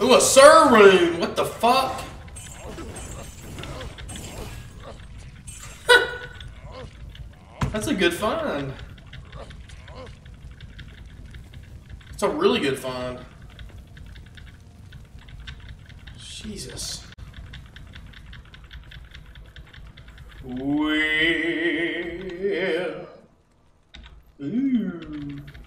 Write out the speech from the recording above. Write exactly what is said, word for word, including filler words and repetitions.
Ooh, a Sir Rune! What the fuck? That's a good find. It's a really good find. Jesus. Well. Ooh.